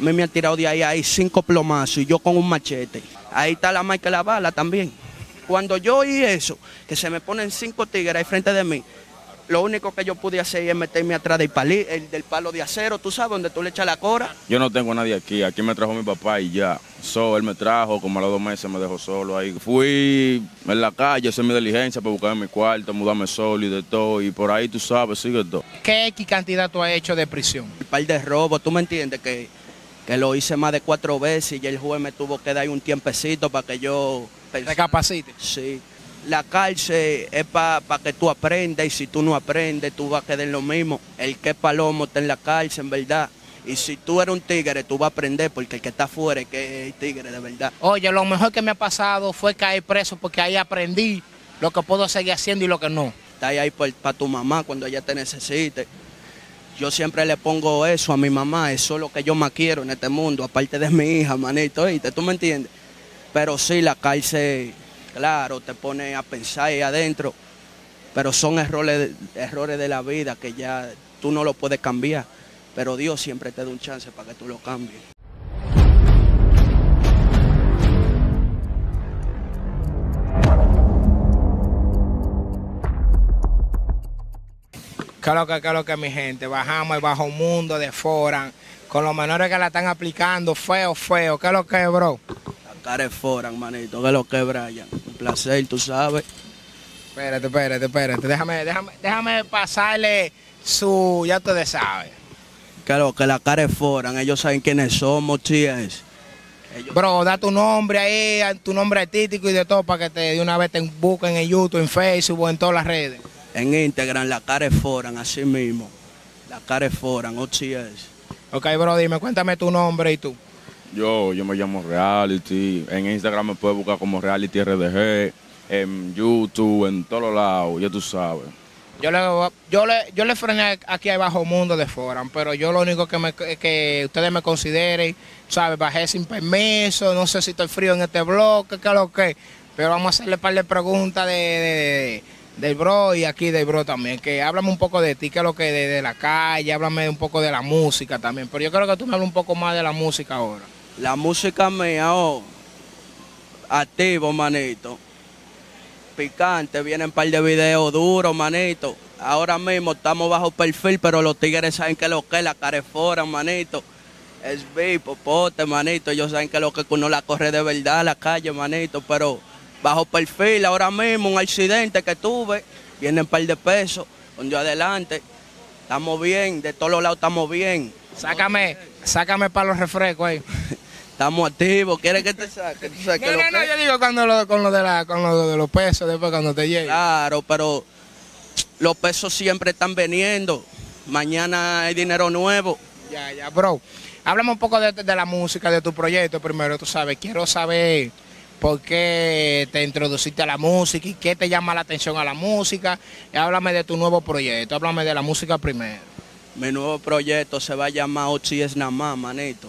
A mí me han tirado de ahí 5 plomazos y yo con un machete. Ahí está la marca de la bala también. Cuando yo oí eso, que se me ponen 5 tigres ahí frente de mí, lo único que yo pude hacer es meterme atrás del palo de acero, tú sabes, donde tú le echas la cora. Yo no tengo a nadie aquí me trajo mi papá y ya. Él me trajo, como a los 2 meses me dejó solo ahí. Fui en la calle, hacer mi diligencia para buscar mi cuarto, mudarme solo y de todo. Y por ahí, tú sabes, sigue todo. ¿Qué X cantidad tú has hecho de prisión? Un par de robos, tú me entiendes, que lo hice más de 4 veces y el juez me tuvo que dar un tiempecito para que yo... ¿Recapacite? Sí. La cárcel es para que tú aprendas y si tú no aprendes, tú vas a quedar en lo mismo. El que es palomo está en la cárcel, en verdad. Y si tú eres un tigre, tú vas a aprender porque el que está afuera es que es tigre de verdad. Oye, lo mejor que me ha pasado fue caer preso porque ahí aprendí lo que puedo seguir haciendo y lo que no. Está ahí para tu mamá cuando ella te necesite. Yo siempre le pongo eso a mi mamá, eso es lo que yo más quiero en este mundo, aparte de mi hija, manito, ¿oíste? ¿Tú me entiendes? Pero sí, la cárcel, claro, te pone a pensar ahí adentro, pero son errores de la vida que ya tú no lo puedes cambiar, pero Dios siempre te da un chance para que tú lo cambies. ¿Qué es lo que, mi gente? Bajamos el bajo mundo de Foran, con los menores que la están aplicando, feo. ¿Qué es lo que, bro? La cara es Foran, manito, ¿qué es lo que, Brian? Un placer, tú sabes. Espérate. Déjame pasarle su, ya ustedes saben. ¿Qué es lo que? La cara es Foran, ellos saben quiénes somos, tías. Bro, da tu nombre ahí, tu nombre artístico y de todo para que de una vez te busquen en YouTube, en Facebook o en todas las redes. En Instagram, la cara es Foran, así mismo. La cara es Foran, OTS. Ok, bro, dime, cuéntame tu nombre y tú. Yo me llamo Reality. En Instagram me puedes buscar como Reality RDG. En YouTube, en todos lados, ya tú sabes. Yo le frené aquí al bajo mundo de Foran, pero yo lo único que ustedes me consideren, ¿sabes? Bajé sin permiso, no sé si estoy frío en este bloque, qué es lo que. Pero vamos a hacerle un par de preguntas del bro y aquí del bro también, que háblame un poco de ti, que es lo que de la calle, háblame un poco de la música también, pero yo creo que tú me hablas un poco más de la música ahora. La música mía, activo, manito, picante, vienen un par de videos duros, manito, ahora mismo estamos bajo perfil, pero los tigres saben que lo que es la cara es Foran, manito, es Popote, manito, ellos saben que lo que uno la corre de verdad, la calle, manito, pero... bajo perfil, ahora mismo un accidente que tuve, vienen un par de pesos, con yo adelante, estamos bien, de todos los lados estamos bien. Sácame para los refrescos ahí. Estamos activos, ¿quieres que te saque? ¿Tú sabes No, yo digo con lo de los pesos, después cuando te llegue. Claro, pero los pesos siempre están veniendo, mañana hay dinero nuevo. Ya, bro, háblame un poco de la música, de tu proyecto primero, tú sabes, quiero saber... ¿Por qué te introduciste a la música y qué te llama la atención a la música? Y háblame de tu nuevo proyecto, háblame de la música primero. Mi nuevo proyecto se va a llamar Ochi es Namá, manito.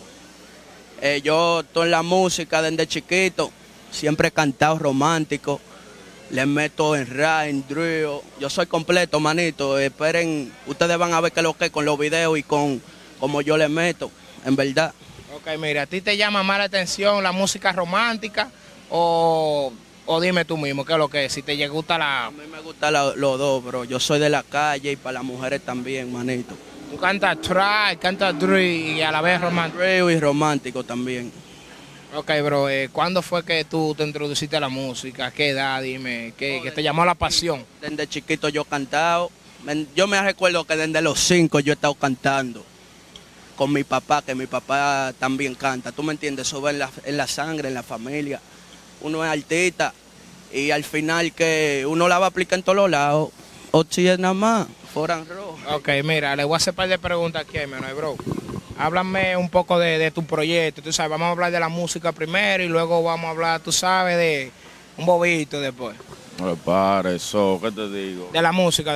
Yo estoy en la música desde chiquito, siempre he cantado romántico, le meto en rap, en drill, yo soy completo, manito. Esperen, ustedes van a ver qué es lo que es con los videos y con como yo le meto, en verdad. Ok, mira, ¿a ti te llama más la atención la música romántica? O dime tú mismo, ¿qué es lo que es? Si te gusta la... A mí me gustan los dos, bro. Yo soy de la calle y para las mujeres también, manito. Tú cantas trap, cantas drill y a la vez romántico. Drill y romántico también. Ok, bro, ¿cuándo fue que tú te introduciste a la música? ¿A qué edad? Dime, ¿qué te llamó la pasión? Desde chiquito yo he cantado. Yo me recuerdo que desde los 5 yo he estado cantando con mi papá, que mi papá también canta. ¿Tú me entiendes? Eso va en la sangre, en la familia. Uno es artista y al final que uno la va a aplicar en todos los lados. Ochi es nada más, Foran rojo. Ok, mira, le voy a hacer un par de preguntas aquí, hermano, bro. Háblame un poco de tu proyecto, tú sabes, vamos a hablar de la música primero y luego vamos a hablar, tú sabes, de un bobito después. No le pares, eso, ¿qué te digo? De la música.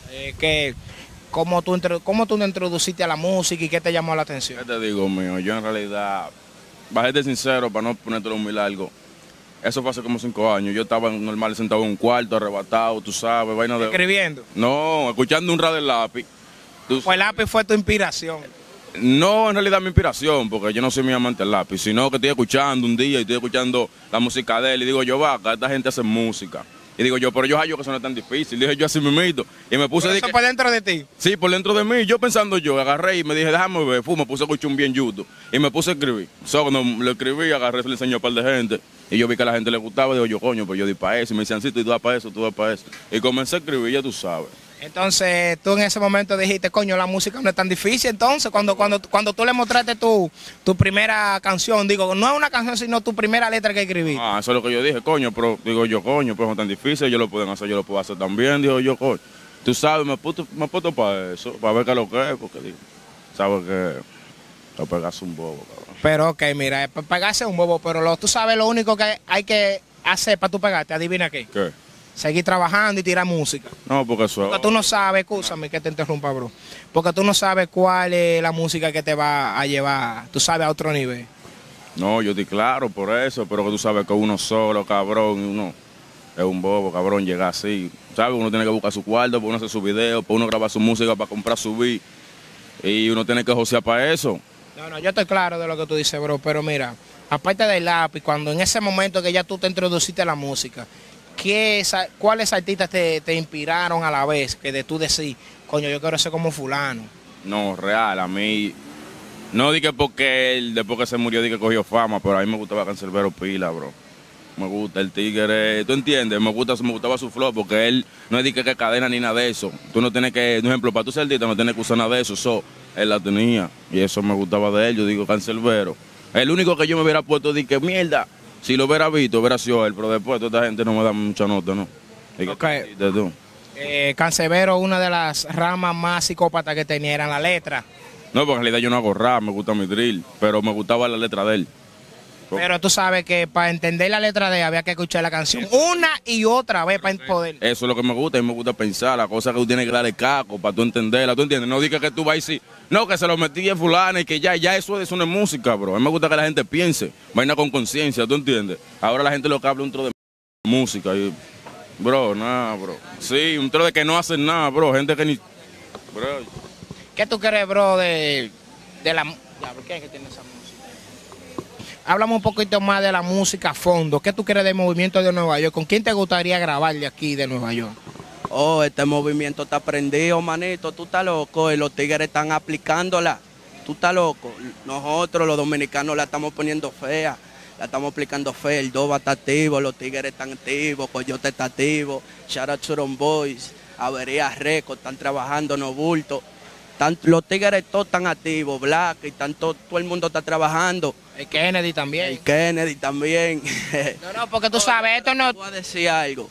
¿Cómo tú te introduciste a la música y qué te llamó la atención? ¿Qué te digo, mío? Yo en realidad, bajé sincero para no ponértelo muy largo. Eso fue hace como 5 años. Yo estaba normal sentado en un cuarto, arrebatado, tú sabes, vaina de... ¿Escribiendo? No, escuchando un radio del lápiz. Pues el lápiz fue tu inspiración. No en realidad mi inspiración, porque yo no soy mi amante del lápiz, sino que estoy escuchando un día y estoy escuchando la música de él y digo yo, vaca, esta gente hace música. Y digo yo, pero yo hallo que eso no es tan difícil. Dije yo así mismito. Y me puse... ¿Eso por dentro de ti? Sí, por dentro de mí. Yo pensando yo, agarré y me dije, déjame ver. Me puse a escuchar un bien YouTube. Y me puse a escribir. Cuando lo escribí, agarré, se le enseñó a un par de gente. Y yo vi que a la gente le gustaba. Digo yo, coño, pues yo di para eso. Y me decían, sí, tú das para eso, tú das para eso. Y comencé a escribir, ya tú sabes. Entonces, tú en ese momento dijiste, coño, la música no es tan difícil. Entonces, cuando tú le mostraste tu primera canción, digo, no es una canción, sino tu primera letra que escribí. Ah, eso es lo que yo dije, coño, pero digo yo, coño, pues no es tan difícil, ellos lo pueden hacer, yo lo puedo hacer también, digo yo, coño. Tú sabes, me puto para eso, para ver qué es lo que es, porque digo, sabes que te pegas un bobo, cabrón. Pero, ok, mira, pegarse un bobo, pero tú sabes lo único que hay que hacer para tú pegarte, adivina qué. ¿Qué? Seguir trabajando y tirar música. No, porque eso... Porque tú no sabes, escúchame que te interrumpa, bro. Porque tú no sabes cuál es la música que te va a llevar, tú sabes, a otro nivel. No, yo estoy claro por eso, pero que tú sabes que uno solo, cabrón, y uno es un bobo, cabrón, llega así. ¿Sabes? Uno tiene que buscar su cuarto, para uno hacer su video, para uno grabar su música, para comprar su beat. Y uno tiene que josear para eso. No, yo estoy claro de lo que tú dices, bro, pero mira, aparte del lápiz, cuando en ese momento que ya tú te introduciste a la música, ¿cuáles artistas te inspiraron a la vez que de tú decir, coño, yo quiero ser como fulano? No, real, a mí... No dije porque él, después que se murió, dije que cogió fama, pero a mí me gustaba Canserbero pila, bro. Me gusta el tigre, ¿tú entiendes? Me gustaba su flow, porque él no es de que cadena ni nada de eso. Tú no tienes que, por ejemplo, para tú ser artista no tienes que usar nada de eso, él la tenía. Y eso me gustaba de él, yo digo Canserbero. El único que yo me hubiera puesto, dije, mierda, si lo hubiera visto, hubiera sido él, pero después toda esta gente no me da mucha nota, ¿no? Okay. Canserbero, una de las ramas más psicópatas que tenía eran la letra. No, porque en realidad yo no hago rap, me gusta mi drill, pero me gustaba la letra de él. Pero tú sabes que para entender la letra de él había que escuchar la canción una y otra vez para poder. Eso es lo que me gusta, y me gusta pensar, la cosa que tú tienes que darle caco para tú entenderla, ¿tú entiendes? No digas que tú vas y sí, no, que se lo metí en fulano y que ya eso no es música, bro. A mí me gusta que la gente piense, vaina con conciencia, ¿tú entiendes? Ahora la gente lo que habla un tro de música y, bro, nada, bro. Sí, un tro de que no hacen nada, bro, gente que ni, bro. ¿Qué tú crees, bro, de la... ¿Por qué es que tiene esa música? Háblame un poquito más de la música a fondo. ¿Qué tú crees del movimiento de Nueva York? ¿Con quién te gustaría grabar de aquí, de Nueva York? Oh, este movimiento está prendido, manito. Tú estás loco y los tigres están aplicándola. Tú estás loco. Nosotros, los dominicanos, la estamos poniendo fea. La estamos aplicando fea. El Doba está activo, los tigres están activos, Coyote está activo, Shout Out to Them Boys, Avería Records, están trabajando, no bulto. Los tigres todos están activos, Black, y todo el mundo está trabajando. El Kennedy también. El Kennedy también. No, porque tú sabes, esto no... Voy a decir algo.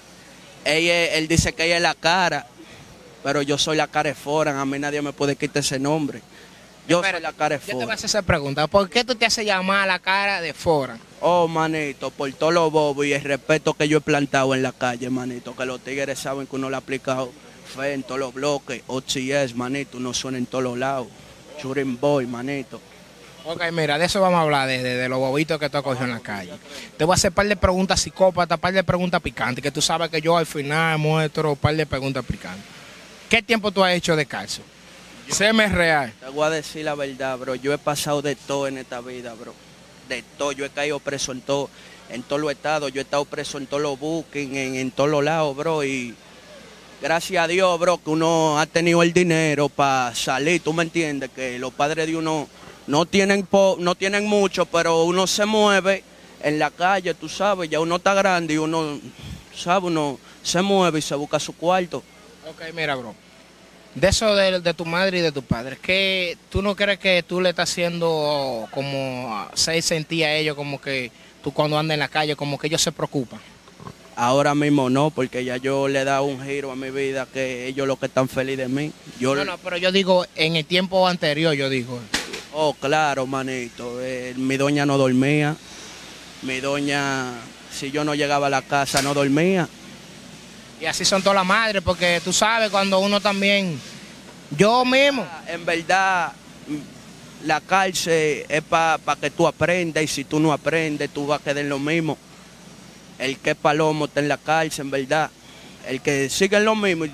Él dice que ella es la cara, pero yo soy la cara de Foran. A mí nadie me puede quitar ese nombre. Yo soy la cara de Foran. Yo te voy a hacer esa pregunta. ¿Por qué tú te haces llamar la cara de Foran? Oh, manito, por todos los bobos y el respeto que yo he plantado en la calle, manito. Que los tigres saben que uno le ha aplicado fe en todos los bloques. OCS, manito, uno suena en todos los lados. Shooting Boy, manito. Ok, mira, de eso vamos a hablar, de los bobitos que tú has cogido en la calle. Te voy a hacer un par de preguntas psicópatas, un par de preguntas picantes, que tú sabes que yo al final muestro un par de preguntas picantes. ¿Qué tiempo tú has hecho de cárcel? Séme real. Te voy a decir la verdad, bro. Yo he pasado de todo en esta vida, bro. De todo. Yo he caído preso en todos los estados. Yo he estado preso en todos los bookings, en todos los lados, bro. Y gracias a Dios, bro, que uno ha tenido el dinero para salir. ¿Tú me entiendes? Que los padres de uno no tienen mucho, pero uno se mueve en la calle, tú sabes. Ya uno está grande y uno, sabe, uno se mueve y se busca su cuarto. Ok, mira, bro. De eso de tu madre y de tu padre, ¿qué tú no crees que tú le estás haciendo como hacer sentir a ellos como que tú cuando andas en la calle, como que ellos se preocupan? Ahora mismo no, porque ya yo le he dado un giro a mi vida, que ellos lo que están felices de mí. No, pero yo digo, en el tiempo anterior, yo digo. Oh, claro, manito. Mi doña no dormía. Mi doña, si yo no llegaba a la casa, no dormía. Y así son todas las madres, porque tú sabes, cuando uno también... Yo mismo. En verdad, la cárcel es para que tú aprendas, y si tú no aprendes, tú vas a quedar en lo mismo. El que es palomo está en la cárcel, en verdad. El que sigue en lo mismo,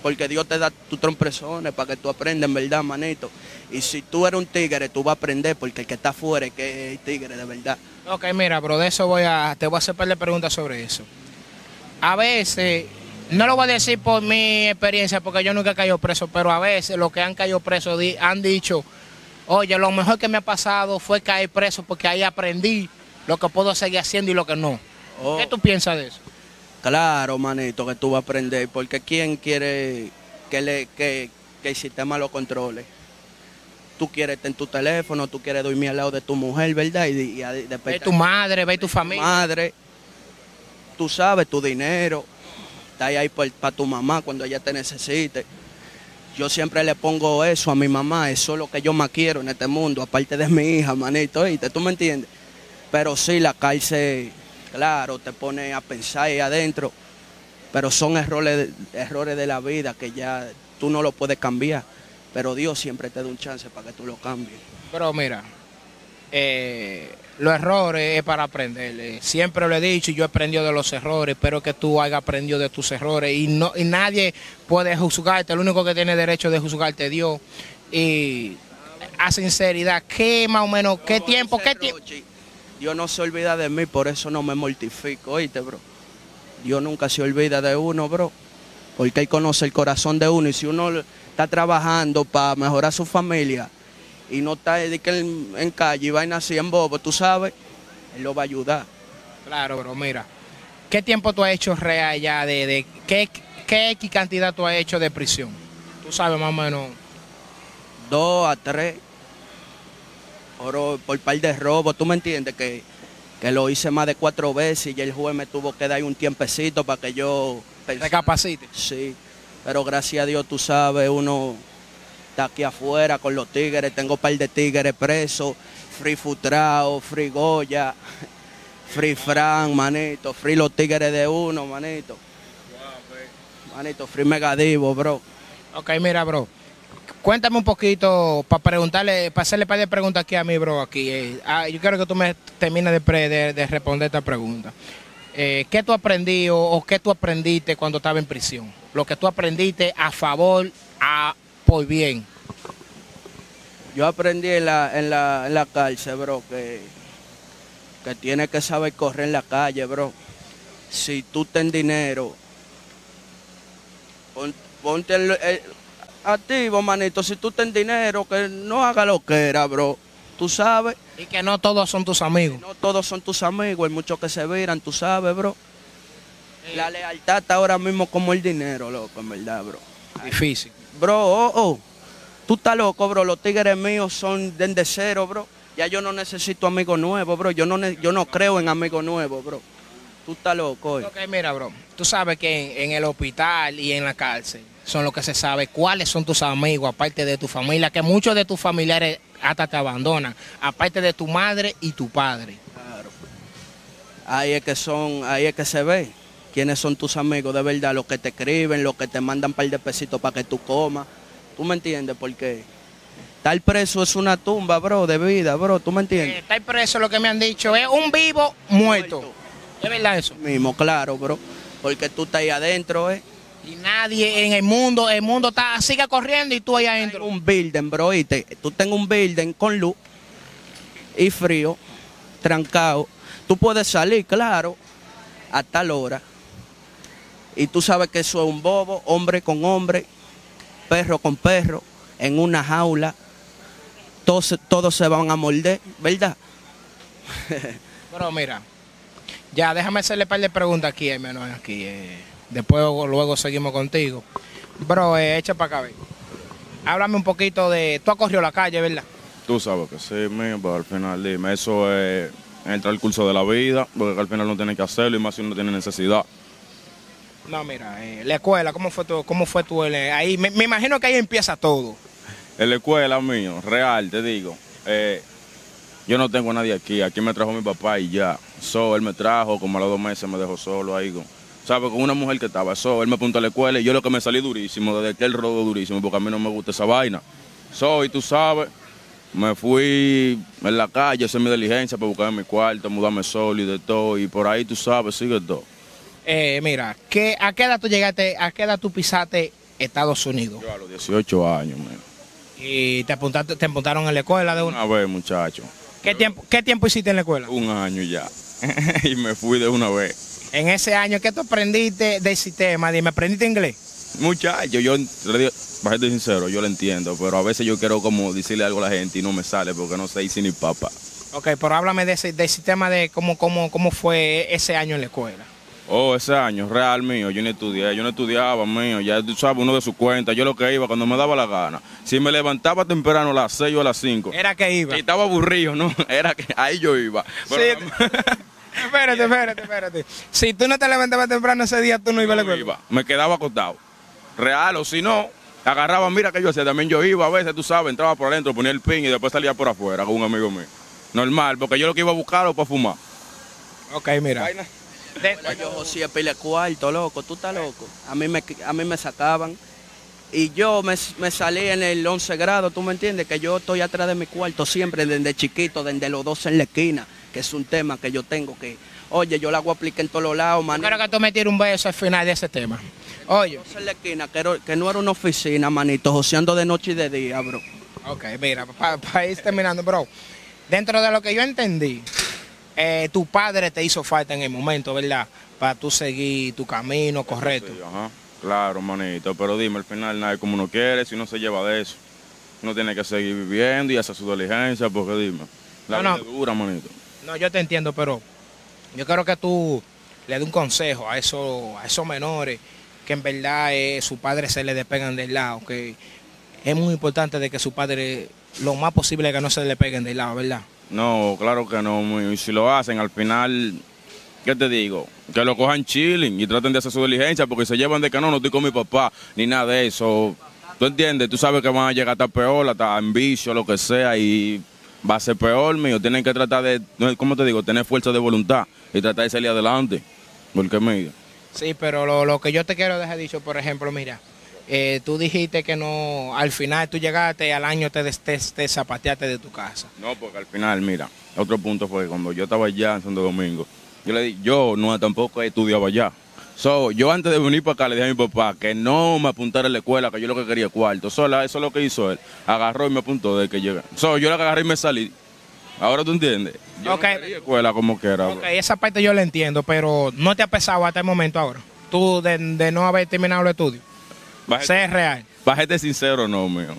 porque Dios te da tus trompezones para que tú aprendas, en verdad, manito. Y si tú eres un tigre, tú vas a aprender, porque el que está afuera es que es tigre, de verdad. Ok, mira, bro, de eso te voy a hacer un par de preguntas sobre eso. A veces, no lo voy a decir por mi experiencia, porque yo nunca he caído preso, pero a veces los que han caído presos han dicho, oye, lo mejor que me ha pasado fue caer preso, porque ahí aprendí lo que puedo seguir haciendo y lo que no. Oh. ¿Qué tú piensas de eso? Claro, manito, que tú vas a aprender, porque ¿quién quiere que el sistema lo controle? Tú quieres estar en tu teléfono, tú quieres dormir al lado de tu mujer, ¿verdad? Y después Ve tu madre, ve tu familia. madre, tú sabes, tu dinero, está ahí para tu mamá cuando ella te necesite. Yo siempre le pongo eso a mi mamá, eso es lo que yo más quiero en este mundo, aparte de mi hija, manito, ¿oíste? ¿Tú me entiendes? Pero sí, la cárcel, claro, te pone a pensar ahí adentro, pero son errores de la vida que ya tú no lo puedes cambiar, pero Dios siempre te da un chance para que tú lo cambies. Pero mira, los errores es para aprender. Siempre lo he dicho y yo he aprendido de los errores. Espero que tú hayas aprendido de tus errores. Y nadie puede juzgarte. El único que tiene derecho de juzgarte es Dios. Y a sinceridad, ¿qué más o menos? ¿Qué tiempo? Dios no se olvida de mí, por eso no me mortifico, ¿oíste, bro? Dios nunca se olvida de uno, bro. Porque Él conoce el corazón de uno. Y si uno está trabajando para mejorar su familia y no está en calle y vaina así en bobo, tú sabes, Él lo va a ayudar. Claro, bro, mira. ¿Qué tiempo tú has hecho real ya qué X cantidad tú has hecho de prisión? Tú sabes más o menos. 2 a 3 por par de robos, tú me entiendes que lo hice más de 4 veces y el juez me tuvo que dar un tiempecito para que yo Recapacite. Sí, pero gracias a Dios, tú sabes, uno está aquí afuera con los tigres, tengo un par de tigres presos, Free Futrao, Free Goya, Free Fran, manito, Free los tigres de uno, manito. Manito, Free Megadivo, bro. Ok, mira, bro. Cuéntame un poquito para hacerle un par de preguntas aquí a mí, bro, aquí. Yo quiero que tú me termines de responder esta pregunta. ¿Qué tú aprendí o qué tú aprendiste cuando estaba en prisión? Lo que tú aprendiste a favor, por bien. Yo aprendí en la cárcel, bro, que tienes que saber correr en la calle, bro. Si tú tienes dinero, ponte activo, manito. Si tú tienes dinero, que no haga lo que era, bro. Tú sabes. Y que no todos son tus amigos. No todos son tus amigos, hay muchos que se viran, tú sabes, bro. La lealtad está ahora mismo como el dinero, loco, en verdad, bro. Difícil. Bro, tú estás loco, bro. Los tigres míos son desde cero, bro. Ya yo no necesito amigos nuevos, bro. Yo no creo en amigos nuevos, bro. Tú estás loco. Ok, mira, bro. Tú sabes que en el hospital y en la cárcel son los que se sabe cuáles son tus amigos, aparte de tu familia, que muchos de tus familiares hasta te abandonan, aparte de tu madre y tu padre. Claro. Ahí es que se ve quiénes son tus amigos de verdad, los que te escriben, los que te mandan un par de pesitos para que tú comas. ¿Tú me entiendes? Porque estar preso es una tumba, bro, de vida, bro. ¿Tú me entiendes? Estar preso, lo que me han dicho, es un vivo muerto. ¿Es verdad eso? Mismo, claro, bro. Porque tú estás ahí adentro, Y nadie en el mundo sigue corriendo y tú ahí adentro. Un building, bro, ¿oíste? Tú tengas un building con luz y frío, trancado. Tú puedes salir, claro, a tal hora. Y tú sabes que eso es un bobo, hombre con hombre, perro con perro, en una jaula. Todos se van a morder, ¿verdad? Pero mira, ya déjame hacerle un par de preguntas aquí, hermano, aquí. Después luego seguimos contigo. Bro, echa para acá, ve. Háblame un poquito de... Tú has corrido la calle, ¿verdad? Tú sabes que sí, mío, pero al final, dime, eso es entrar al curso de la vida, porque al final no tienes que hacerlo y más si uno tiene necesidad. No, mira, la escuela, ¿cómo fue tu ahí? Me imagino que ahí empieza todo. En la escuela, mío, real, te digo, yo no tengo a nadie aquí me trajo mi papá y ya. Él me trajo, como a los 2 meses me dejó solo ahí, ¿sabes? Con una mujer que estaba él me apuntó a la escuela y yo lo que me salí durísimo, desde que él rodó durísimo, porque a mí no me gusta esa vaina. Y tú sabes, me fui en la calle a hacer mi diligencia para buscar mi cuarto, mudarme solo y de todo, y por ahí tú sabes, sigue todo. Mira, ¿a qué edad tú llegaste, a qué edad tú pisaste Estados Unidos. Yo a los 18 años, man. Y te apuntaron en la escuela de Una vez, muchacho. ¿Qué tiempo hiciste en la escuela? Un año ya. Y me fui de una vez. En ese año, ¿qué tú aprendiste del sistema? Dime, ¿aprendiste inglés? Muchacho, para ser sincero, yo lo entiendo, pero a veces yo quiero como decirle algo a la gente y no me sale porque no sé decir ni papa. Ok, pero háblame del sistema de cómo fue ese año en la escuela. Oh, ese año, real mío, yo no estudiaba, mío, ya tú sabes, uno de su cuenta, yo lo que iba cuando me daba la gana. Si me levantaba temprano a las 6 o a las 5. Era que iba. Y estaba aburrido, ¿no? Era que ahí yo iba. Pero, Sí. Espérate. Si tú no te levantabas temprano ese día, tú no ibas a la escuela. me quedaba acostado. Real, o si no, agarraba, mira que yo hacía, también yo iba, a veces, tú sabes, entraba por adentro, ponía el pin y después salía por afuera con un amigo mío. Normal, porque yo lo que iba a buscar era para fumar. Ok, mira. Yo José pile cuarto, loco, tú estás loco. A mí me sacaban. Y yo me salí en el 11 grado, ¿tú me entiendes? Que yo estoy atrás de mi cuarto siempre, desde chiquito, desde los 12 en la esquina, que es un tema que yo tengo que... Oye, yo la hago aplicar en todos los lados, manito. Quiero que tú me tires un beso al final de ese tema. Oye. 12 en la esquina, que no era una oficina, manito, joseando de noche y de día, bro. Ok, mira, para ir terminando, bro. Dentro de lo que yo entendí, tu padre te hizo falta en el momento, ¿verdad? Para tú seguir tu camino correcto. Sí, ajá. Claro, manito, pero dime, al final nada es como uno quiere, si uno se lleva de eso. Uno tiene que seguir viviendo y hacer su diligencia, porque dime, la vida es dura, manito. No, yo te entiendo, pero yo quiero que tú le des un consejo a esos menores que en verdad su padre se le despegan del lado, que es muy importante de que su padre lo más posible que no se le peguen del lado, ¿verdad? No, claro que no, y si lo hacen, al final, ¿qué te digo? Que lo cojan chilling y traten de hacer su diligencia, porque se llevan de que no estoy con mi papá, ni nada de eso. ¿Tú entiendes? Tú sabes que van a llegar hasta peor, hasta en vicio, lo que sea, y va a ser peor, mío. Tienen que tratar de, ¿cómo te digo? Tener fuerza de voluntad y tratar de salir adelante. Porque, mira. Sí, pero lo que yo te quiero dejar dicho, por ejemplo, mira, tú dijiste que no, al final tú llegaste al año te zapateaste de tu casa. No, porque al final, mira, otro punto fue cuando yo estaba allá en Santo Domingo, yo le dije, tampoco estudiaba allá. Yo antes de venir para acá le dije a mi papá que no me apuntara a la escuela, que yo lo que quería cuarto. Eso es lo que hizo él. Agarró y me apuntó de que llegué. Yo lo que agarré y me salí. Ahora tú entiendes. Yo no quería escuela como quiera. Ok, esa parte yo la entiendo, pero ¿no te ha pesado hasta el momento ahora? Tú de no haber terminado los estudios. Sé real. Para gente sincero, no, mío.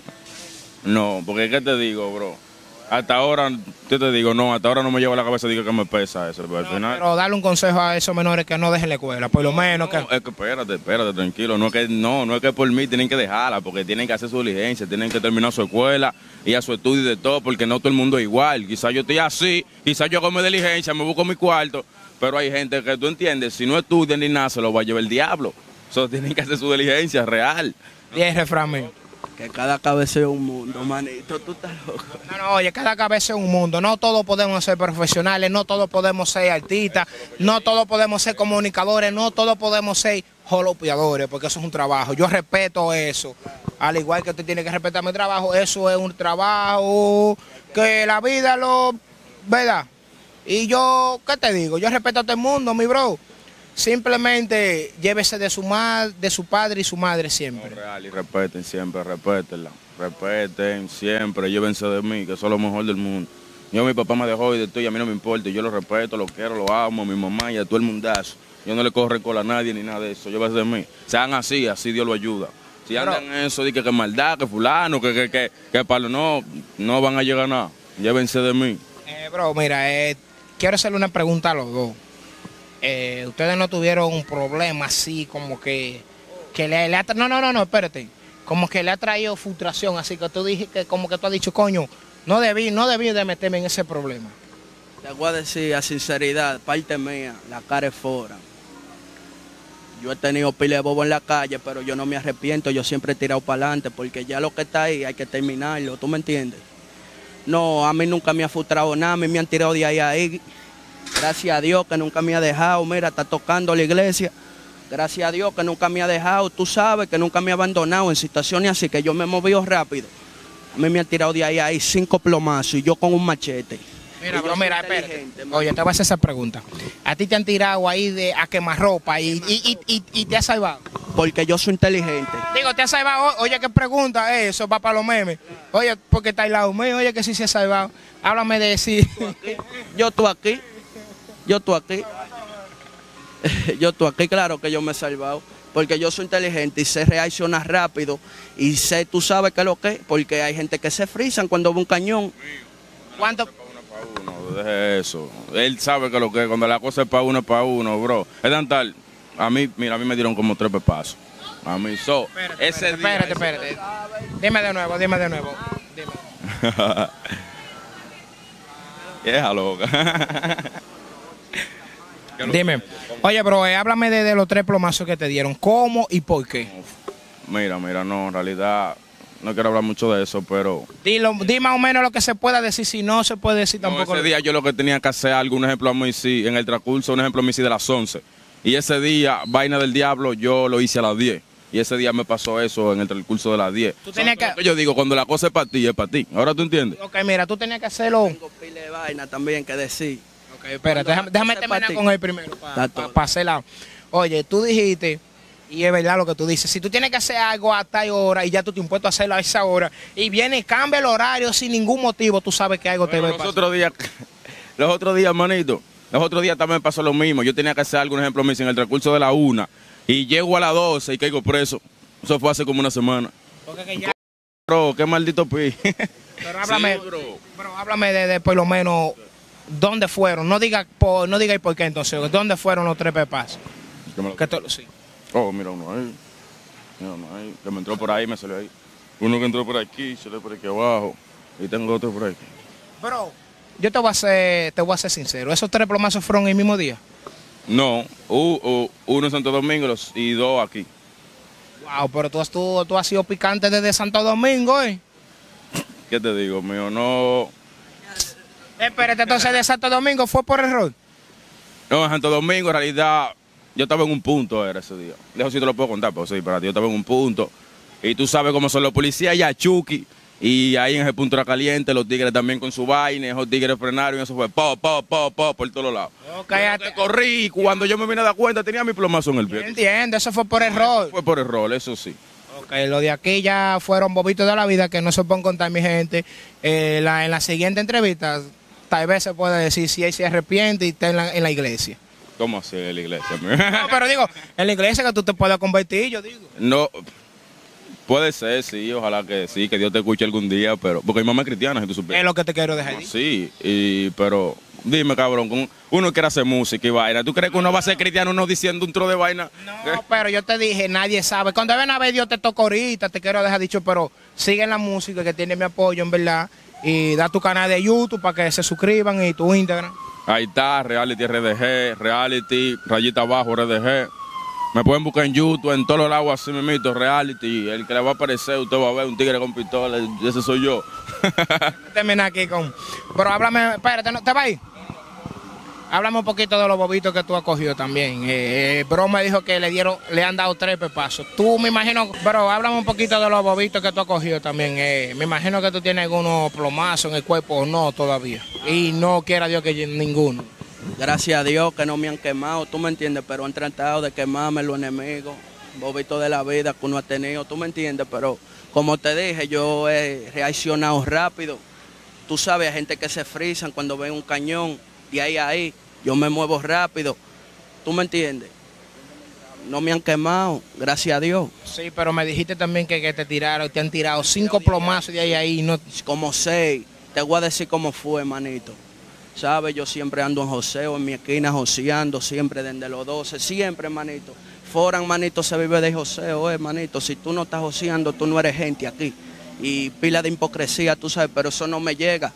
No, porque ¿qué te digo, bro? Hasta ahora, yo te digo, no, hasta ahora no me llevo a la cabeza, digo que me pesa eso, pero al final... Pero darle un consejo a esos menores que no dejen la escuela, por lo menos que... Es que espérate, tranquilo, no es que por mí tienen que dejarla, porque tienen que hacer su diligencia, tienen que terminar su escuela y a su estudio y de todo, porque no todo el mundo es igual. Quizás yo estoy así, quizás yo hago mi diligencia, me busco mi cuarto, pero hay gente que tú entiendes, si no estudian ni nada, se lo va a llevar el diablo. Tienen que hacer su diligencia real. Y el refrán mío. Que cada cabeza es un mundo, manito, tú estás loco. No, oye, cada cabeza es un mundo. No todos podemos ser profesionales, no todos podemos ser artistas, no todos podemos ser comunicadores, no todos podemos ser jolopeadores, porque eso es un trabajo. Yo respeto eso. Al igual que usted tiene que respetar mi trabajo, eso es un trabajo que la vida ¿verdad? Y yo, ¿qué te digo? Yo respeto a todo el mundo, mi bro. Simplemente llévese de su padre y su madre siempre. No, real, y respeten siempre, respétenla. Respeten siempre, llévense de mí, que soy lo mejor del mundo. Mi papá me dejó y de todo y a mí no me importa. Yo lo respeto, lo quiero, lo amo, a mi mamá y a todo el mundazo. Yo no le cojo récord a nadie ni nada de eso. Llévese de mí. Sean así Dios lo ayuda. Si andan en eso, de que maldad, que fulano, que palo, no van a llegar a nada. Llévense de mí. Bro, mira, quiero hacerle una pregunta a los dos. Ustedes no tuvieron un problema así como que le ha no, espérate, como que le ha traído frustración, así que tú dije que como que tú has dicho, coño, no debí de meterme en ese problema. Te voy a decir a sinceridad, parte mía, la cara es fuera. Yo he tenido pile de bobo en la calle, pero yo no me arrepiento, yo siempre he tirado para adelante, porque ya lo que está ahí hay que terminarlo, ¿tú me entiendes? No, a mí nunca me ha frustrado nada, a mí me han tirado de ahí. Gracias a Dios que nunca me ha dejado, mira, está tocando la iglesia. Gracias a Dios que nunca me ha dejado, tú sabes, que nunca me ha abandonado en situaciones así, que yo me he movido rápido. A mí me han tirado de ahí 5 plomazos y yo con un machete. Mira, bro, mira, espérate. Oye, te voy a hacer esa pregunta. ¿A ti te han tirado ahí a quemarropa y te has salvado? porque yo soy inteligente. Digo, te has salvado. Oye, ¿qué pregunta? Eso va para los memes. Oye, porque está al lado mío. Oye, que sí se ha salvado. Háblame de sí. Yo estoy aquí. Yo estoy aquí. Yo estoy aquí, claro que yo me he salvado. Porque yo soy inteligente y sé reaccionar rápido. Y sé, tú sabes qué es lo que es. Porque hay gente que se frisan cuando ve un cañón. ¿Cuánto? Uno, deje eso. Él sabe que lo que es, cuando la cosa es para uno, bro. Es tan tal. A mí, mira, a mí me dieron como 3 pepazos. A mí, Espérate. Dime de nuevo. Dime. Vieja loca. Dime. Oye, bro, háblame de los 3 plomazos que te dieron. ¿Cómo y por qué? Mira, no, en realidad no quiero hablar mucho de eso, pero... Di más o menos lo que se pueda decir, si no se puede decir tampoco. Ese día yo lo que tenía que hacer, algún ejemplo a mí sí, en el transcurso, un ejemplo a mí sí de las 11. Y ese día, vaina del diablo, yo lo hice a las 10. Y ese día me pasó eso en el transcurso de las 10. Tú tenías que... Yo digo, cuando la cosa es para ti, es para ti. ¿Ahora tú entiendes? Ok, mira, tú tenías que hacerlo... Tengo pile de vaina también que decir. Ok, espérate, déjame terminar con él primero, para hacerla. Oye, tú dijiste, y es verdad lo que tú dices, si tú tienes que hacer algo a tal hora y ya tú te impuesto a hacerlo a esa hora, y viene y cambia el horario sin ningún motivo, tú sabes que algo te va a pasar. Los otros días, manito, los otros días también pasó lo mismo. Yo tenía que hacer algún ejemplo en el transcurso de la 1 y llego a las 12 y caigo preso. Eso fue hace como una semana. Porque ya... Bro, qué maldito pi. Pero háblame, Sí, bro, háblame de por lo menos dónde fueron. No diga por qué entonces. ¿Dónde fueron los 3 pepazos? Sí. Oh, mira uno ahí. Mira uno ahí. Que me entró por ahí, me salió ahí. Uno que entró por aquí, salió por aquí abajo. Y tengo otro por aquí. Bro, yo te voy a ser sincero. ¿Esos 3 plomazos fueron el mismo día? No, uno en Santo Domingo y 2 aquí. Wow, pero tú has sido picante desde Santo Domingo, ¿eh? ¿Qué te digo, mío? No. Espérate, entonces de Santo Domingo fue por error. No, en Santo Domingo, en realidad, yo estaba en un punto era ese día. Lejos sí te lo puedo contar, pero sí, para ti, yo estaba en un punto. Y tú sabes cómo son los policías ya, Chucky. Y ahí en ese punto era caliente, los tigres también con su vaina, esos tigres frenaron y eso fue por todos lados. Cállate. Yo corrí y cuando yo me vine a dar cuenta tenía mi plomazo en el pie. Entiendo, eso fue por error. Fue por error, eso sí. Ok, lo de aquí ya fueron bobitos de la vida que no se pueden contar mi gente. En la siguiente entrevista tal vez se puede decir si él se arrepiente y está en la iglesia. ¿Cómo así en la iglesia? No, pero digo, en la iglesia que tú te puedas convertir, yo digo. No, puede ser, sí, ojalá que sí, que Dios te escuche algún día, pero porque mi mamá es cristiana, si tú supieras. Es lo que te quiero dejar. Sí, pero dime, cabrón, uno quiere hacer música y vaina. ¿Tú crees que uno va a ser cristiano uno diciendo un tro de vaina? No, pero yo te dije, nadie sabe. Cuando ven a ver, Dios te toca ahorita, te quiero dejar dicho, pero sigue en la música que tiene mi apoyo, en verdad. Y da tu canal de YouTube para que se suscriban y tu Instagram. Ahí está, Reality RDG, Reality, rayita abajo RDG. Me pueden buscar en YouTube, en todos los lados así mismito, Reality. El que le va a aparecer, usted va a ver un tigre con pistola, ese soy yo. Termina aquí con... Pero háblame, espérate, ¿te va a ir? Háblame un poquito de los bobitos que tú has cogido también. Bro me dijo que le han dado 3 pepazos. Tú me imagino, bro, háblame un poquito de los bobitos que tú has cogido también. Me imagino que tú tienes algunos plomazos en el cuerpo o no todavía. Y no quiera Dios que ninguno. Gracias a Dios que no me han quemado, tú me entiendes, pero han tratado de quemarme los enemigos, bobitos de la vida que uno ha tenido, tú me entiendes, pero como te dije, yo he reaccionado rápido. Tú sabes, hay gente que se frisan cuando ven un cañón, de ahí a ahí, yo me muevo rápido, tú me entiendes. No me han quemado, gracias a Dios. Sí, pero me dijiste también que te han tirado 5 plomazos de ahí a ahí. No... Como 6, te voy a decir cómo fue, manito. ¿Sabes? Yo siempre ando en joseo, en mi esquina joseando, siempre desde los 12, siempre, manito. Foran, manito, se vive de joseo, manito. Si tú no estás joseando, tú no eres gente aquí. Y pila de hipocresía, tú sabes, pero eso no me llega.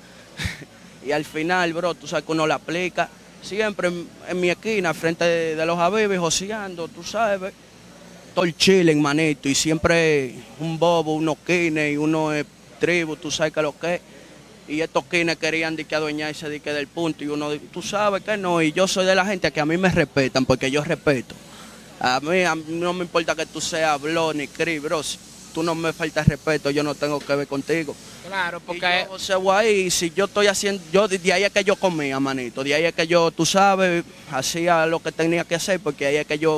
Y al final, bro, tú sabes que uno la aplica. Siempre en mi esquina, frente de los Habibis, joseando, tú sabes. Todo el chilling, manito. Y siempre un bobo, unos kines y uno tribu, tú sabes que lo que es. Y estos kines querían que adueñarse del punto y uno, tú sabes que no, y yo soy de la gente que a mí me respetan porque yo respeto. A mí no me importa que tú seas blog ni cri, bro, si tú no me faltas respeto, yo no tengo que ver contigo. Claro, porque... Y yo, ahí, si yo estoy haciendo, yo de ahí es que yo comía, manito, de ahí es que yo, tú sabes, hacía lo que tenía que hacer porque ahí es que yo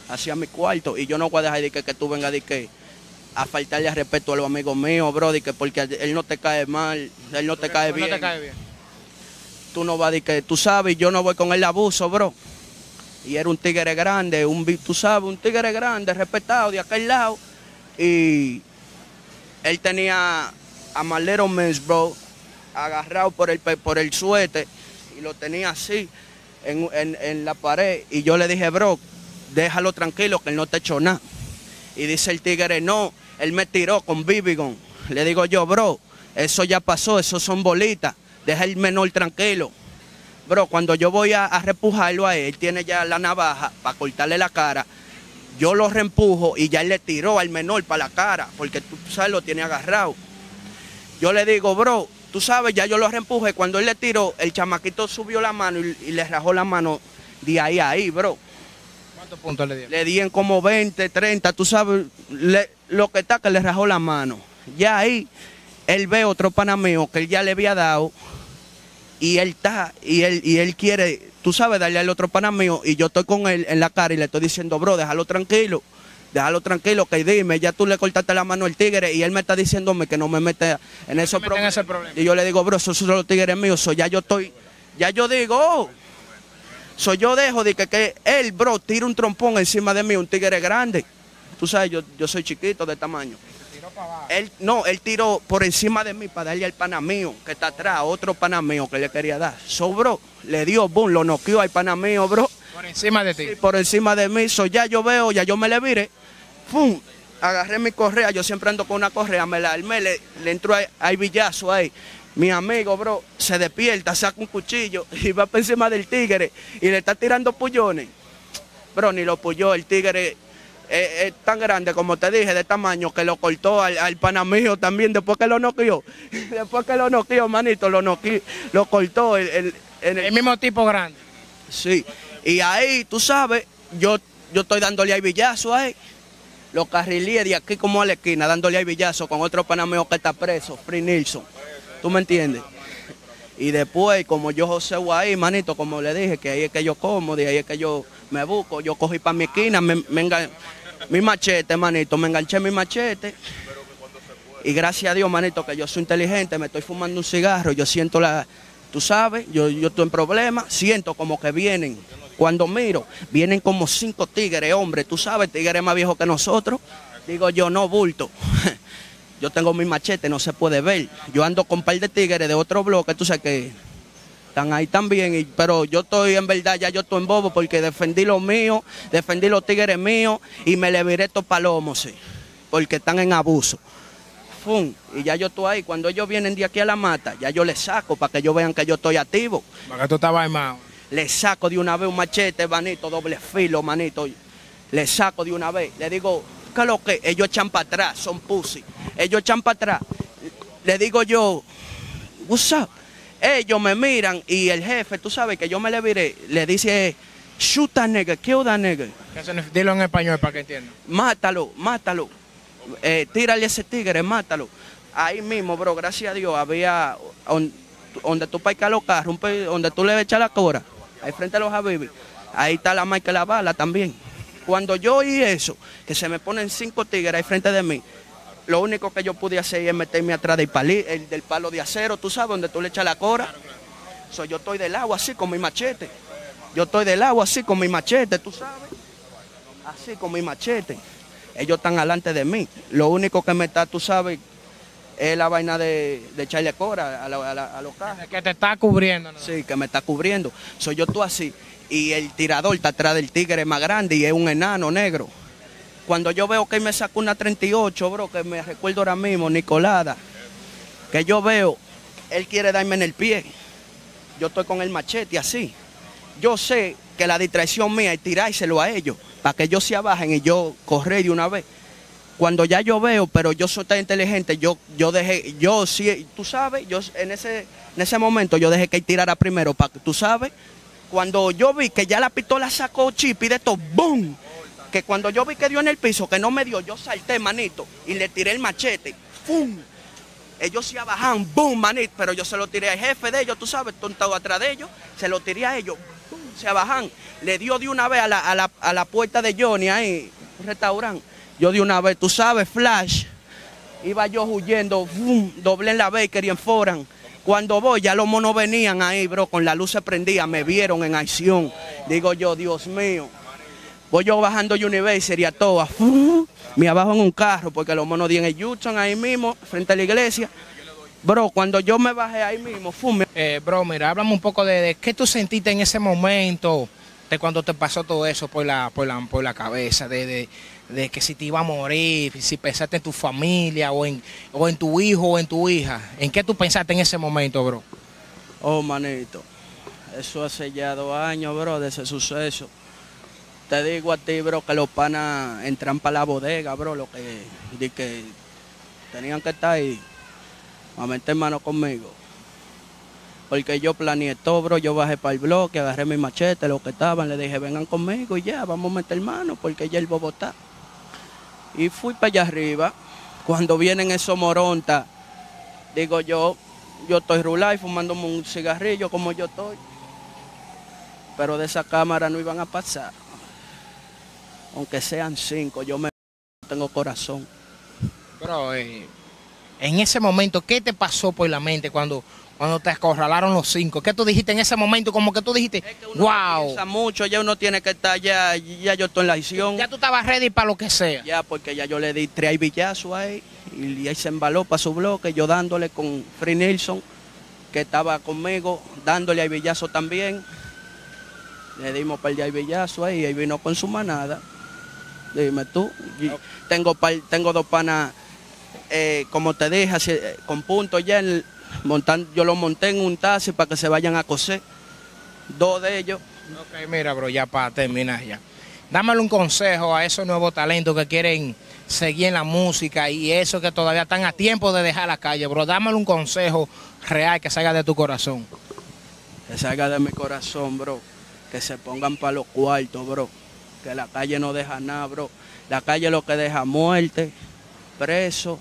hacia mi cuarto. Y yo no voy a dejar de que tú vengas de que a faltarle al respeto a los amigos míos, bro, de que porque él no te cae mal, él no te cae bien. No te cae bien. Tú no vas de que, tú sabes, yo no voy con el abuso, bro. Y era un tigre grande, tú sabes, un tigre grande, respetado de aquel lado. Y él tenía a Marlero Mens, bro, agarrado por el suéter y lo tenía así en la pared. Y yo le dije, bro, déjalo tranquilo que él no te echó nada. Y dice el tigre, no, él me tiró con BB-gun. Le digo yo, bro, eso ya pasó, eso son bolitas, deja el menor tranquilo. Bro, cuando yo voy a repujarlo a él tiene ya la navaja para cortarle la cara. Yo lo reempujo y ya él le tiró al menor para la cara, porque tú sabes, lo tiene agarrado. Yo le digo, bro, tú sabes, ya yo lo reempujé. Cuando él le tiró, el chamaquito subió la mano y le rajó la mano de ahí a ahí, bro. ¿Cuántos puntos le dio? Le di en como 20, 30, tú sabes, lo que está que le rajó la mano. Ya ahí, él ve otro pana mío que él ya le había dado. Y él él quiere, tú sabes, darle al otro pana mío, y yo estoy con él en la cara y le estoy diciendo, bro, déjalo tranquilo, que dime, ya tú le cortaste la mano al tigre, y él me está diciéndome que no me mete en esos problemas. Y yo le digo, bro, esos son los tigres míos, ya yo digo, yo dejo de que él, bro, tira un trompón encima de mí, un tigre grande. Tú sabes, yo soy chiquito de tamaño. Él tiró por encima de mí para darle al pana mío que está atrás, otro pana mío que le quería dar. Bro, le dio boom, lo noqueó al pana mío, bro. Por encima de ti. Sí, por encima de mí. Ya yo veo, ya yo me le viré. ¡Pum! Agarré mi correa, yo siempre ando con una correa, me la armé, le entró al villazo ahí. Mi amigo, bro, se despierta, saca un cuchillo y va por encima del tigre y le está tirando pullones. Bro, ni lo pulló, el tigre es tan grande, como te dije, de tamaño, que lo cortó al pana mío también, después que lo noqueó. Después que lo noqueó, manito, lo cortó. El mismo tipo grande. Sí, y ahí, tú sabes, yo estoy dándole al villazo ahí. Lo carrilé de aquí como a la esquina, dándole al villazo con otro pana mío que está preso, Free Nilsson. ¿Tú me entiendes? Y después, como yo joseo ahí, manito, como le dije, que ahí es que yo como, de ahí es que yo me busco, yo cogí para mi esquina, mi machete, manito, me enganché mi machete. Y gracias a Dios, manito, que yo soy inteligente, me estoy fumando un cigarro, yo siento tú sabes, yo estoy en problemas, siento como que vienen, cuando miro, vienen como 5 tigres, hombre, tú sabes, tigres más viejos que nosotros. Digo yo, no, bulto. Yo tengo mi machete, no se puede ver. Yo ando con un par de tigres de otro bloque, tú sabes que están ahí también, pero yo estoy, en verdad, ya yo estoy en bobo porque defendí lo mío, defendí los tigres míos y me le viré estos palomos, sí, porque están en abuso. ¡Fum! Y ya yo estoy ahí, cuando ellos vienen de aquí a la mata, ya yo les saco para que ellos vean que yo estoy activo. Para que tú estabas armado. Les saco de una vez un machete, manito, doble filo, manito. Les saco de una vez, le digo, ¿qué es lo que? Ellos echan para atrás, son pussy. Ellos echan para atrás. Le digo yo, what's up? Ellos me miran y el jefe, tú sabes que yo me le viré, le dice, shoot that nigga, kill that nigga. Dilo en español para que entiendan. Mátalo. Tírale a ese tigre, mátalo. Ahí mismo, bro, gracias a Dios, había donde tú parcas los carros, donde tú le echas la cora, ahí frente a los Habibis. Ahí está la marca de la bala también. Cuando yo oí eso, que se me ponen 5 tigres ahí frente de mí, lo único que yo pude hacer es meterme atrás del palo de acero, tú sabes, donde tú le echas la cora. Yo estoy del agua así con mi machete. Yo estoy del agua así con mi machete, tú sabes. Así con mi machete. Ellos están alante de mí. Lo único que me está, tú sabes, es la vaina de echarle cora a los carros. Que te está cubriendo, ¿no? Sí, que me está cubriendo. Yo estoy así. Y el tirador está atrás del tigre más grande y es un enano negro. Cuando yo veo que él me saca una 38, bro, que me recuerdo ahora mismo, Nicolada, que yo veo, él quiere darme en el pie. Yo estoy con el machete así. Yo sé que la distracción mía es tirárselo a ellos, para que ellos se abajen y yo correr de una vez. Cuando ya yo veo, pero yo soy tan inteligente, yo sí, tú sabes, en ese momento yo dejé que él tirara primero, para que tú sabes. Cuando yo vi que ya la pistola sacó chip y de esto, ¡boom! Que cuando yo vi que dio en el piso, que no me dio, yo salté, manito, y le tiré el machete. ¡Pum! Ellos se bajan, ¡boom, manito! Pero yo se lo tiré al jefe de ellos, tú sabes, tontado atrás de ellos, se lo tiré a ellos. ¡Bum! se bajan. Le dio de una vez a la puerta de Johnny ahí, un restaurante. Yo de una vez, tú sabes, flash. Iba yo huyendo, doblé en la Baker y en Foran. Cuando voy, ya los monos venían ahí, bro, con la luz se prendía, me vieron en acción. Digo yo, Dios mío. Voy yo bajando University a todas, me abajo en un carro, porque los monos dieron en Houston ahí mismo, frente a la iglesia. Bro, cuando yo me bajé ahí mismo, Bro, mira, háblame un poco de qué tú sentiste en ese momento, de cuando te pasó todo eso por la cabeza, de que si te iba a morir, si pensaste en tu familia o en tu hijo o en tu hija. ¿En qué tú pensaste en ese momento, bro? Oh, manito, eso hace ya 2 años, bro, de ese suceso. Te digo a ti, bro, que los panas entran para la bodega, bro, que tenían que estar ahí a meter mano conmigo. Porque yo planeé todo, bro, yo bajé para el bloque, agarré mi machete, los que estaban, le dije, vengan conmigo y ya, vamos a meter mano, porque ya el bobo está. Y fui para allá arriba. Cuando vienen esos morontas, digo yo estoy rulado y fumándome un cigarrillo como yo estoy. Pero de esa cámara no iban a pasar. Aunque sean 5, yo tengo corazón. Bro, en ese momento, ¿qué te pasó por la mente cuando te acorralaron los 5? ¿Qué tú dijiste en ese momento? Como que tú dijiste, es que uno wow. Piensa mucho, ya uno tiene que estar, ya yo estoy en la acción. Ya tú estabas ready para lo que sea. Ya, porque ya yo le di 3 villazos ahí y ahí se embaló para su bloque, yo dándole con Free Nilsson, que estaba conmigo, dándole a villazo también. Le dimos par de villazos ahí y ahí vino con su manada. Dime tú, okay. Tengo 2 panas, como te dije, así, con puntos ya, yo los monté en un taxi para que se vayan a coser, 2 de ellos. Ok, mira, bro, ya para terminar ya. Dámale un consejo a esos nuevos talentos que quieren seguir en la música y esos que todavía están a tiempo de dejar la calle, bro. Dámale un consejo real que salga de tu corazón. Que salga de mi corazón, bro. Que se pongan para los cuartos, bro. Que la calle no deja nada, bro. La calle lo que deja muerte, preso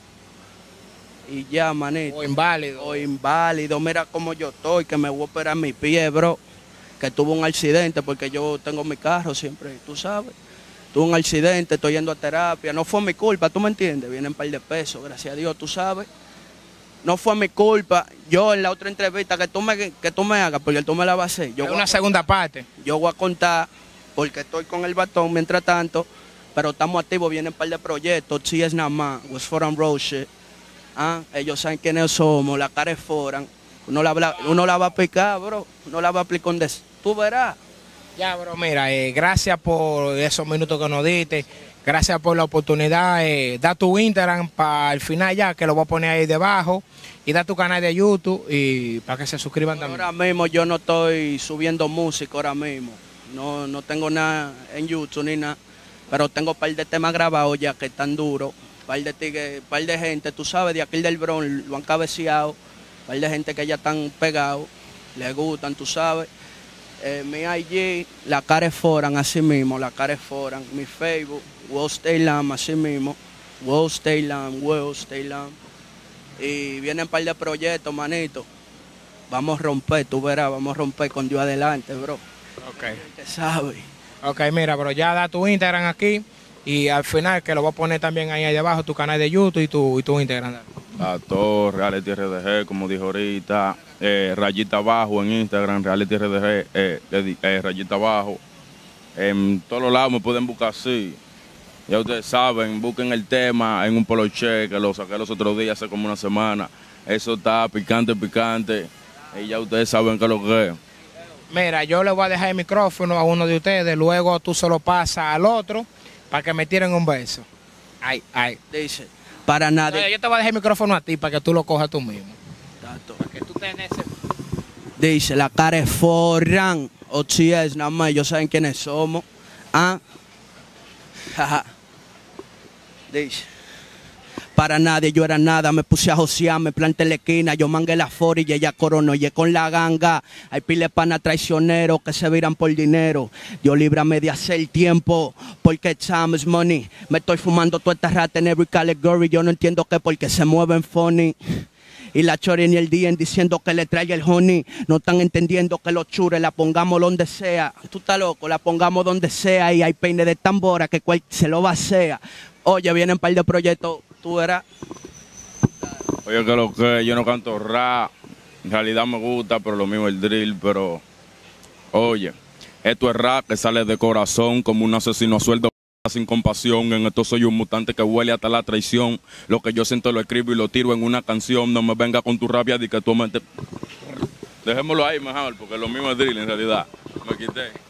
y ya, manito. O inválido. O inválido. Mira cómo yo estoy, que me voy a operar mi pie, bro. Que tuve un accidente porque yo tengo mi carro siempre, tú sabes. Tuve un accidente, estoy yendo a terapia. No fue mi culpa, ¿tú me entiendes? Vienen un par de pesos, gracias a Dios, tú sabes. No fue mi culpa. Yo en la otra entrevista que tú me hagas, porque tú me la vas a hacer. Una segunda parte. Yo voy a contar, porque estoy con el batón mientras tanto, pero estamos activos, vienen un par de proyectos, si es nada más, was Foran Road shit. Ellos saben quiénes somos, la cara es Foran. Uno la va a picar, bro, uno la va a aplicar tú verás. Ya, bro, mira, gracias por esos minutos que nos diste, gracias por la oportunidad, da tu Instagram para el final ya, que lo voy a poner ahí debajo, y da tu canal de YouTube y para que se suscriban también. Ahora mismo yo no estoy subiendo música ahora mismo, no tengo nada en YouTube ni nada, pero tengo un par de temas grabados ya que están duros, par de gente, tú sabes, de aquí del Bronx lo han cabeceado, par de gente que ya están pegados, les gustan, tú sabes. Mi IG, la cara es Foran, así mismo, la cara es Foran. Mi Facebook, Will Stay Lamb, así mismo, Will Stay Lamb. Y vienen un par de proyectos, manito. Vamos a romper, tú verás, vamos a romper con Dios adelante, bro. Ok. ¿Qué sabe? Ok, mira, bro, ya da tu Instagram aquí y al final que lo voy a poner también ahí debajo, tu canal de YouTube y tu Instagram. A todo, Reality RDG, como dijo ahorita, rayita abajo en Instagram, Reality RDG, rayita abajo. En todos los lados me pueden buscar así. Ya ustedes saben, busquen el tema en un poloche, que lo saqué los otros días, hace como una semana. Eso está picante, y ya ustedes saben qué es lo que es. Mira, yo le voy a dejar el micrófono a uno de ustedes, luego tú se lo pasas al otro para que me tiren un beso. Ay. Dice, para nada. Yo te voy a dejar el micrófono a ti para que tú lo cojas tú mismo. Tato. Para que tú tengas ese... Dice, la cara es Foran, o si es nada más, ellos saben quiénes somos. Dice, para nadie, yo era nada, me puse a josear, me planté en la esquina, yo mangué la fora y ella coronó, y con la ganga, hay pile pana traicioneros que se viran por dinero, Dios líbrame de hacer tiempo, porque time is money, me estoy fumando toda esta rata en every category, yo no entiendo qué, porque se mueven funny. Y la Chori ni el día diciendo que le traiga el honey. No están entendiendo que los chures la pongamos donde sea. Tú estás loco, la pongamos donde sea. Y hay peine de tambora que cual se lo vacea. Oye, vienen un par de proyectos, tú verás. Oye, que lo que yo no canto rap. En realidad me gusta, pero lo mismo el drill, pero... Oye, esto es rap que sale de corazón como un asesino a sueldo sin compasión. En esto soy un mutante que huele hasta la traición. Lo que yo siento lo escribo y lo tiro en una canción. No me venga con tu rabia de que tú me... Dejémoslo ahí mejor, porque lo mismo es drill en realidad. Me quité.